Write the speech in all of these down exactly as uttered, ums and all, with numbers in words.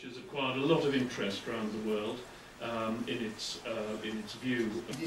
which has acquired a lot of interest around the world um, in its uh, in its view.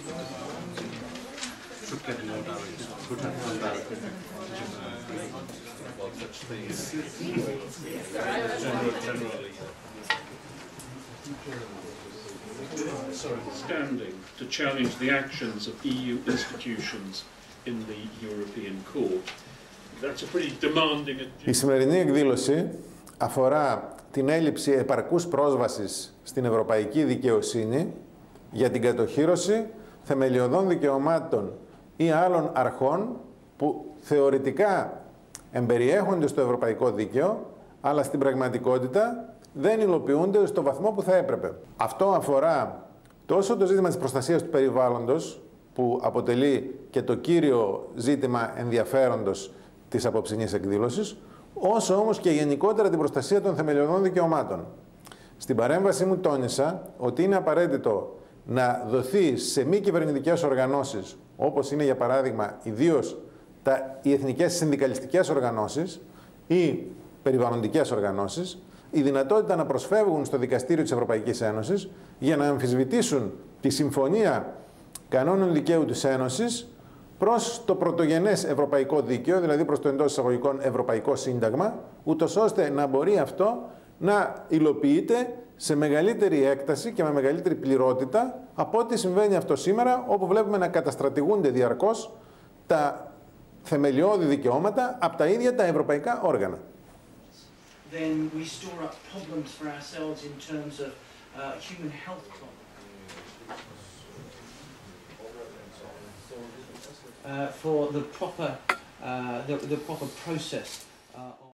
Standing to challenge the actions of E U institutions in the European Court. That's a pretty demanding. Η σημερινή εκδήλωση αφορά την έλλειψη επαρκούς πρόσβασης στην ευρωπαϊκή δικαιοσύνη για την κατοχύρωση θεμελιωδών δικαιωμάτων ή άλλων αρχών που θεωρητικά εμπεριέχονται στο ευρωπαϊκό δίκαιο, αλλά στην πραγματικότητα δεν υλοποιούνται στο βαθμό που θα έπρεπε. Αυτό αφορά τόσο το ζήτημα της προστασίας του περιβάλλοντος, που αποτελεί και το κύριο ζήτημα ενδιαφέροντος της απόψινής εκδήλωσης, όσο όμως και γενικότερα την προστασία των θεμελιωδών δικαιωμάτων. Στην παρέμβασή μου τόνισα ότι είναι απαραίτητο να δοθεί σε μη κυβερνητικές οργανώσεις, όπως είναι για παράδειγμα ιδίως τα, οι εθνικές συνδικαλιστικές οργανώσεις ή περιβαλλοντικές οργανώσεις, η δυνατότητα να προσφεύγουν στο Δικαστήριο της Ευρωπαϊκής Ένωσης για να αμφισβητήσουν τη Συμφωνία Κανόνων Δικαίου της Ένωσης προς το πρωτογενές ευρωπαϊκό δίκαιο, δηλαδή προς το εντός εισαγωγικών ευρωπαϊκό σύνταγμα, ούτως ώστε να μπορεί αυτό να υλοποιείται σε μεγαλύτερη έκταση και με μεγαλύτερη πληρότητα από ό,τι συμβαίνει αυτό σήμερα, όπου βλέπουμε να καταστρατηγούνται διαρκώς τα θεμελιώδη δικαιώματα από τα ίδια τα ευρωπαϊκά όργανα. Then we store up problems for ourselves in terms of uh, human health problems. Uh, for the proper, uh, the, the proper process. Uh,